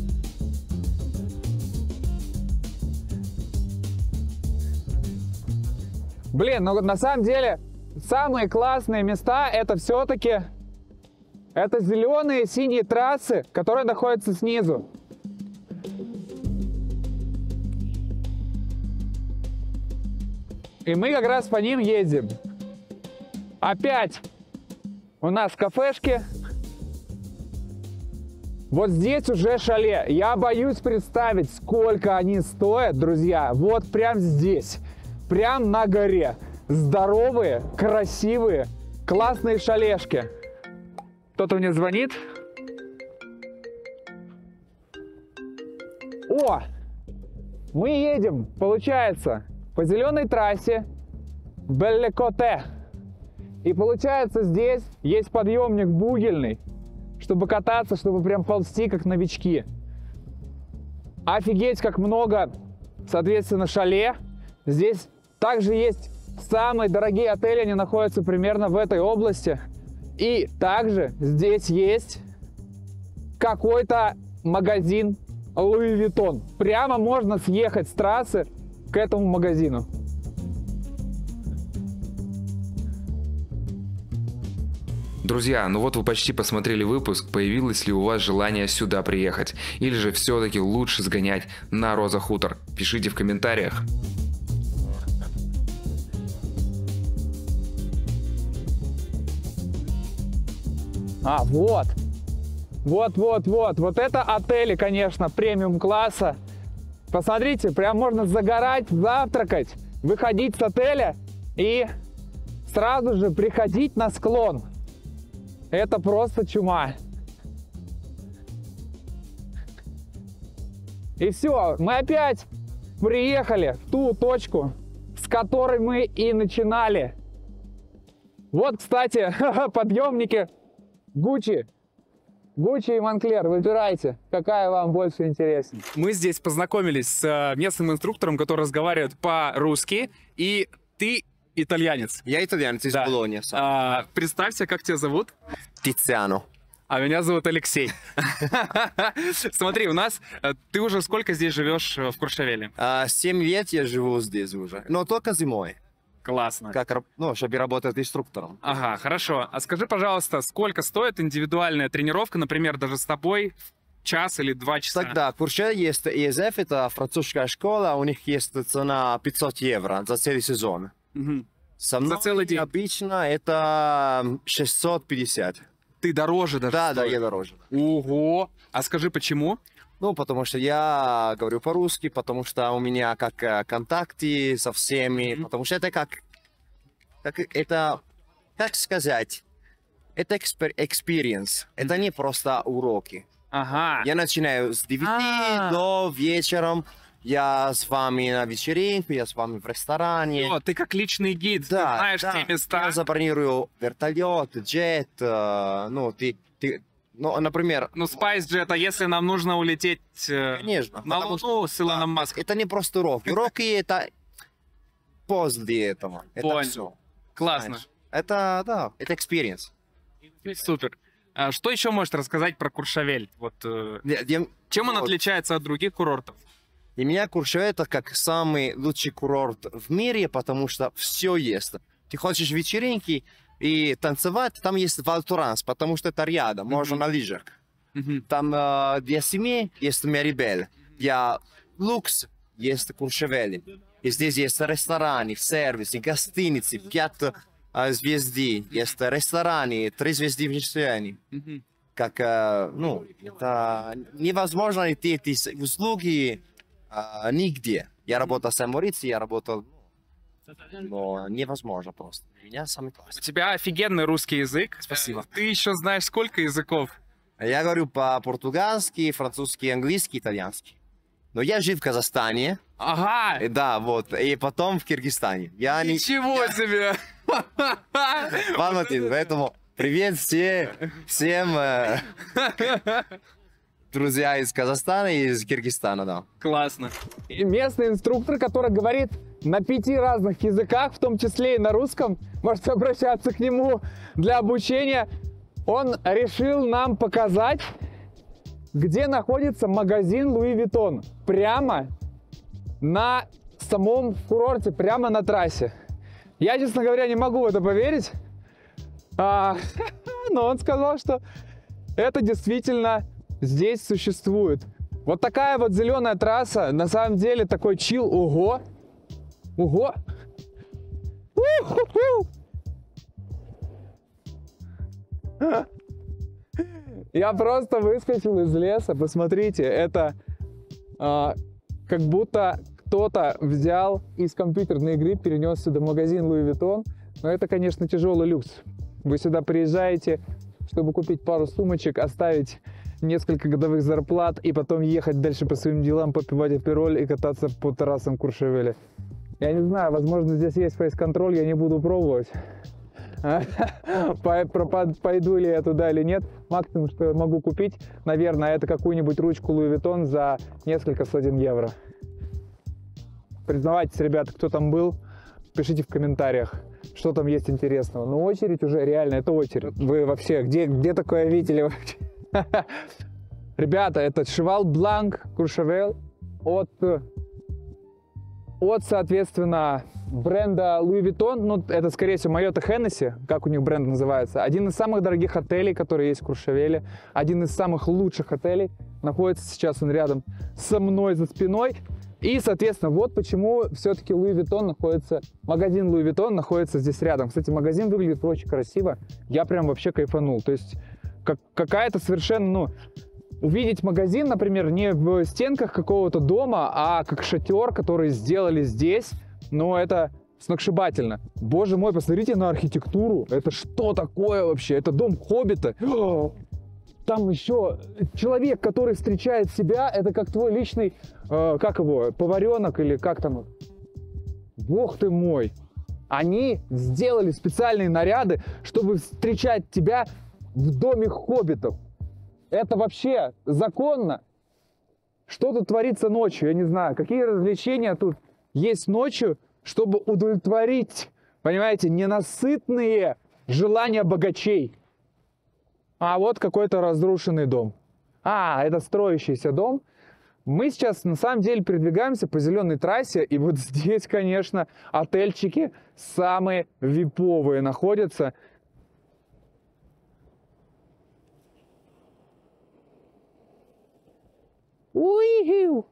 Блин, ну на самом деле, самые классные места это все-таки это зеленые синие трассы, которые находятся снизу. И мы как раз по ним едем. Опять у нас кафешки. Вот здесь уже шале. Я боюсь представить, сколько они стоят, друзья. Вот прям здесь. Прям на горе. Здоровые, красивые, классные шалешки. Кто-то мне звонит. О! Мы едем, получается, по зеленой трассе Беллекоте. И получается, здесь есть подъемник бугельный, чтобы кататься, чтобы прям ползти, как новички. Офигеть, как много, соответственно, шале. Здесь также есть самые дорогие отели, они находятся примерно в этой области. И также здесь есть какой-то магазин Луи Виттон. Прямо можно съехать с трассы к этому магазину. Друзья, ну вот вы почти посмотрели выпуск, появилось ли у вас желание сюда приехать? Или же все-таки лучше сгонять на Роза Хутор? Пишите в комментариях. Вот. Вот это отели, конечно, премиум класса. Посмотрите, прям можно загорать, завтракать, выходить с отеля и сразу же приходить на склон. Это просто чума. И все, мы опять приехали в ту точку, с которой мы и начинали. Вот, кстати, подъемники Gucci. Gucci и Moncler, выбирайте, какая вам больше интереснее. Мы здесь познакомились с местным инструктором, который разговаривает по-русски, и ты итальянец. Я итальянец из Да. Болоньи. Представься, как тебя зовут? Тициано. А меня зовут Алексей. Смотри, у нас... Ты уже сколько здесь живешь в Куршавеле? 7 лет я живу здесь уже, но только зимой, Классно. чтобы работать инструктором. Ага, хорошо. А скажи, пожалуйста, сколько стоит индивидуальная тренировка, например, даже с тобой, час или 2 часа? Тогда в Курше есть ESF, это французская школа, у них есть цена 500 евро за целый сезон. Мгм. Со мной целый день? обычно это 650. Ты дороже даже Да, стоишь. я дороже. Ого! А скажи, почему? Ну, потому что я говорю по-русски, потому что у меня как контакты со всеми, потому что это как сказать, это experience, это не просто уроки. Ага. Я начинаю с 9 до вечером, я с вами на вечеринку, я с вами в ресторане. О, ты как личный гид, ты знаешь те места. Я забронирую вертолет, джет, например... Ну, SpiceJet, а если нам нужно улететь Конечно. на Луну с Илоном Маском? Это не просто уроки. Уроки это после этого. Это Понял. все. Классно. Это experience. Супер. А что еще можешь рассказать про Куршавель? Вот, чем он отличается от других курортов? Для меня Куршавель это как самый лучший курорт в мире, потому что все есть. Ты хочешь вечеринки и танцевать, там есть Валтуранс, потому что это рядом, можно на лыжах. Там для семьи есть Мерибель, для люкс есть Куршавель. И здесь есть рестораны, сервисы, гостиницы, 5 звезды, есть рестораны, 3 звезды в Мишлене. Как, это невозможно найти эти услуги нигде. Я работал в Сан-Морице, я работал, но невозможно просто. У меня самый классный. У тебя офигенный русский язык. Спасибо. Ты еще знаешь сколько языков? Я говорю по-португальски, французски, английский, итальянский. Но я жил в Казахстане. Ага! Да, вот. И потом в Киргизстане. Ничего себе! Алматы, поэтому привет всем друзья из Казахстана и из Киргизстана, да. Классно. И местный инструктор, который говорит на 5 разных языках, в том числе и на русском, можете обращаться к нему для обучения. Он решил нам показать, где находится магазин Луи Виттон. Прямо на самом курорте, прямо на трассе. Я, честно говоря, не могу в это поверить. Но он сказал, что это действительно здесь существует. Вот такая вот зеленая трасса. На самом деле такой чил. Ого! Ого! Я просто выскочил из леса. Посмотрите, это как будто кто-то взял из компьютерной игры, перенес сюда магазин Луи Виттон. Но это, конечно, тяжелый люкс. Вы сюда приезжаете, чтобы купить пару сумочек, оставить несколько годовых зарплат и потом ехать дальше по своим делам, попивать апероль и кататься по террасам Куршавеля. Я не знаю, возможно, здесь есть фейс-контроль, я не буду пробовать. Пойду ли я туда или нет. Максимум, что я могу купить, наверное, это какую-нибудь ручку Луи Виттон за несколько сотен евро. Признавайтесь, ребята, кто там был, пишите в комментариях, что там есть интересного. Но очередь уже реально, это очередь. Вы вообще, где такое видели вообще? Ребята, это Cheval Blanc Courchevel от, соответственно, бренда Louis Vuitton. Ну, это, скорее всего, Marriott Hennessy, как у них бренд называется. Один из самых дорогих отелей, которые есть в Куршавеле. Один из самых лучших отелей. Находится сейчас он рядом со мной за спиной. И, соответственно, вот почему все-таки Louis Vuitton находится, магазин Louis Vuitton находится здесь рядом. Кстати, магазин выглядит очень красиво. Я прям вообще кайфанул. То есть какая-то совершенно, увидеть магазин, например, не в стенках какого-то дома, а как шатер, который сделали здесь, это сногсшибательно. Боже мой, посмотрите на архитектуру. Это что такое вообще? Это дом Хоббита. там еще человек, который встречает себя, это как твой личный, как его, поваренок или как там. Бог ты мой. Они сделали специальные наряды, чтобы встречать тебя в доме хоббитов. Это вообще законно? Что тут творится ночью? Я не знаю. Какие развлечения тут есть ночью, чтобы удовлетворить, понимаете, ненасытные желания богачей? А вот какой-то разрушенный дом. Это строящийся дом. Мы сейчас на самом деле передвигаемся по зеленой трассе, и вот здесь, конечно, отельчики самые виповые находятся. Уи-хью!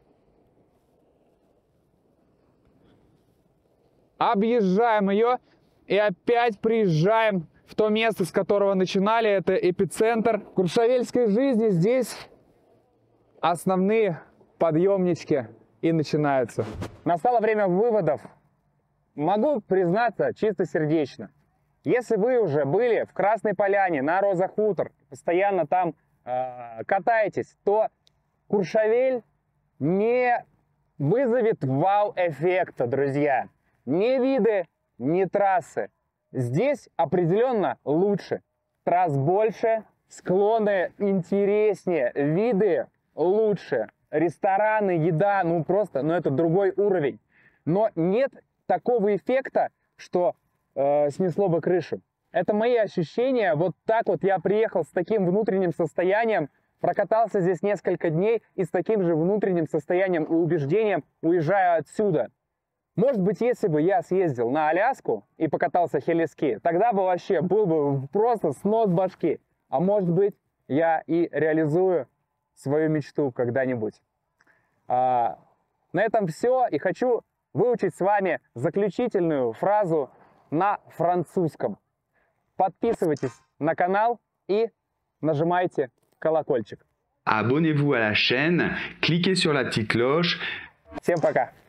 Объезжаем ее и опять приезжаем в то место, с которого начинали. Это эпицентр куршавельской жизни. Здесь основные подъемнички и начинаются. Настало время выводов. Могу признаться чисто сердечно. Если вы уже были в Красной Поляне, на Роза-Хутор, постоянно там катаетесь, то Куршавель не вызовет вау-эффекта, друзья. Ни виды, ни трассы. Здесь определенно лучше. Трасс больше, склоны интереснее, виды лучше. Рестораны, еда, это другой уровень. Но нет такого эффекта, что снесло бы крышу. Это мои ощущения. Вот так вот я приехал с таким внутренним состоянием, прокатался здесь несколько дней и с таким же внутренним состоянием и убеждением уезжаю отсюда. Может быть, если бы я съездил на Аляску и покатался хелиски, тогда бы вообще был бы просто снос башки. А может быть, я и реализую свою мечту когда-нибудь. На этом все. И хочу выучить с вами заключительную фразу на французском. Подписывайтесь на канал и нажимайте колокольчик. Abonnez-vous à la chaîne, cliquez sur la petite cloche. Всем пока!